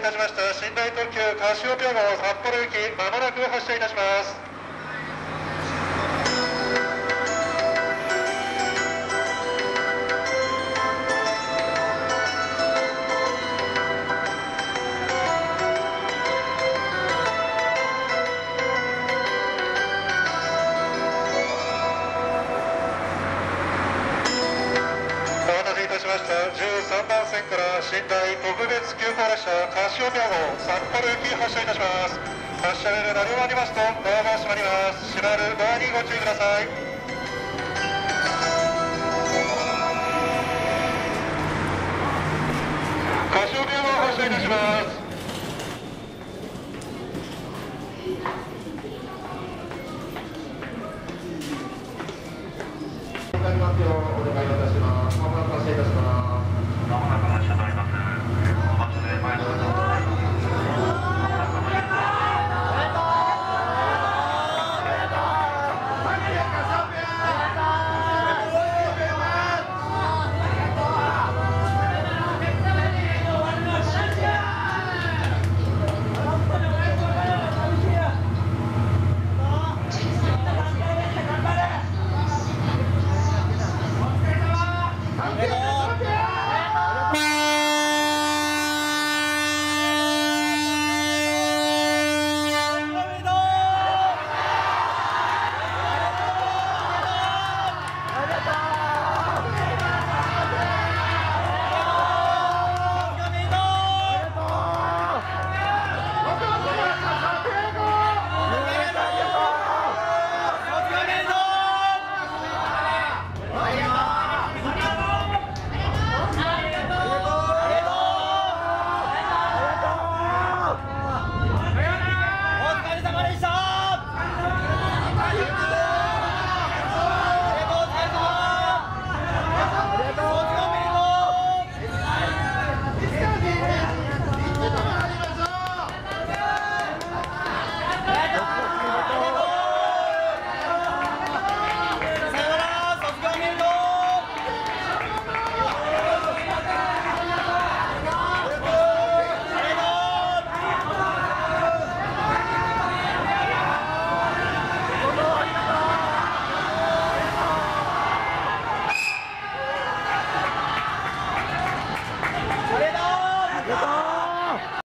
たしました寝台特急カシオペア号札幌行きまもなく発車いたします。お待たせいたしました。13番線から寝台特別急行列車カシオペア号札幌行き発車いたします。発車ベル鳴り終わりますとドアが閉まります。閉まるドアにご注意ください。カシオペア号発車いたします。